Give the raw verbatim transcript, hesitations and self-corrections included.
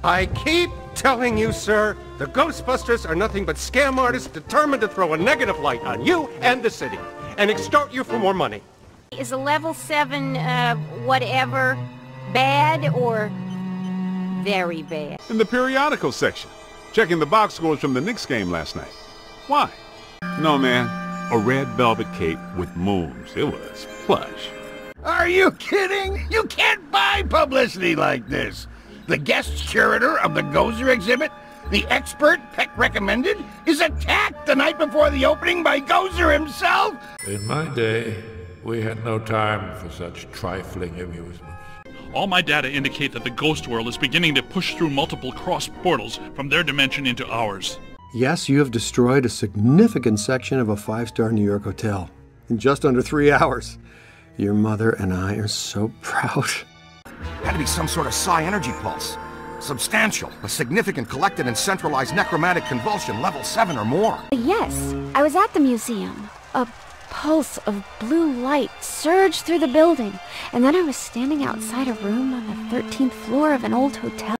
I keep telling you, sir, the Ghostbusters are nothing but scam artists determined to throw a negative light on you and the city, and extort you for more money. Is a level seven, uh, whatever, bad or very bad? In the periodical section, checking the box scores from the Knicks game last night. Why? No, man. A red velvet cape with moons. It was plush. Are you kidding? You can't buy publicity like this. The guest curator of the Gozer exhibit, the expert Peck recommended, is attacked the night before the opening by Gozer himself. In my day, we had no time for such trifling amusements. All my data indicate that the ghost world is beginning to push through multiple cross portals from their dimension into ours. Yes, you have destroyed a significant section of a five-star New York hotel in just under three hours. Your mother and I are so proud. Had to be some sort of psi energy pulse. Substantial, a significant collected and centralized necromantic convulsion, level seven or more. Yes, I was at the museum. A pulse of blue light surged through the building, and then I was standing outside a room on the thirteenth floor of an old hotel.